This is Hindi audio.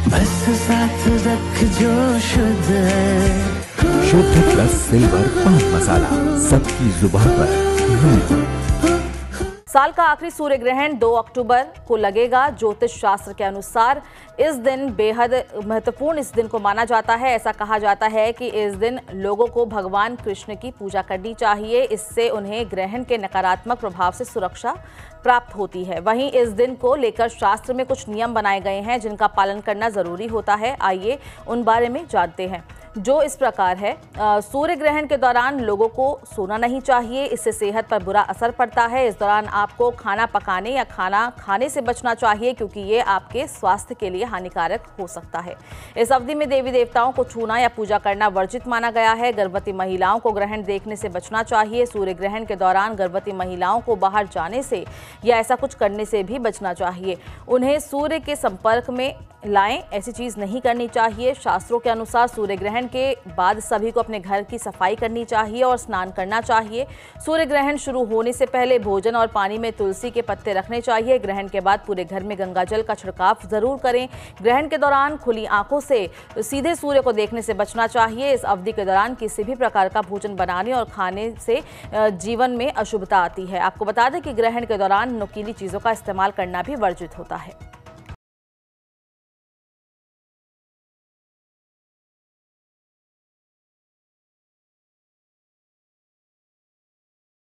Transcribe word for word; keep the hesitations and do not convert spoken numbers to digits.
बस साथ रख जो शुद्ध है। शुद्ध प्लस सिल्वर पान मसाला, सबकी जुबान पर। साल का आखिरी सूर्य ग्रहण दो अक्टूबर को लगेगा। ज्योतिष शास्त्र के अनुसार इस दिन बेहद महत्वपूर्ण इस दिन को माना जाता है। ऐसा कहा जाता है कि इस दिन लोगों को भगवान कृष्ण की पूजा करनी चाहिए। इससे उन्हें ग्रहण के नकारात्मक प्रभाव से सुरक्षा प्राप्त होती है। वहीं इस दिन को लेकर शास्त्र में कुछ नियम बनाए गए हैं जिनका पालन करना जरूरी होता है। आइए उन बारे में जानते हैं, जो इस प्रकार है। सूर्य ग्रहण के दौरान लोगों को सोना नहीं चाहिए, इससे सेहत पर बुरा असर पड़ता है। इस दौरान आपको खाना पकाने या खाना खाने से बचना चाहिए क्योंकि ये आपके स्वास्थ्य के लिए हानिकारक हो सकता है। इस अवधि में देवी देवताओं को छूना या पूजा करना वर्जित माना गया है। गर्भवती महिलाओं को ग्रहण देखने से बचना चाहिए। सूर्य ग्रहण के दौरान गर्भवती महिलाओं को बाहर जाने से या ऐसा कुछ करने से भी बचना चाहिए। उन्हें सूर्य के संपर्क में लाएं, ऐसी चीज नहीं करनी चाहिए। शास्त्रों के अनुसार सूर्य ग्रहण के बाद सभी को अपने घर की सफाई करनी चाहिए और स्नान करना चाहिए। सूर्य ग्रहण शुरू होने से पहले भोजन और पानी में तुलसी के पत्ते रखने चाहिए। ग्रहण के बाद पूरे घर में गंगाजल का छिड़काव जरूर करें। ग्रहण के दौरान खुली आंखों से सीधे सूर्य को देखने से बचना चाहिए। इस अवधि के दौरान किसी भी प्रकार का भोजन बनाने और खाने से जीवन में अशुभता आती है। आपको बता दें कि ग्रहण के दौरान नुकीली चीजों का इस्तेमाल करना भी वर्जित होता है।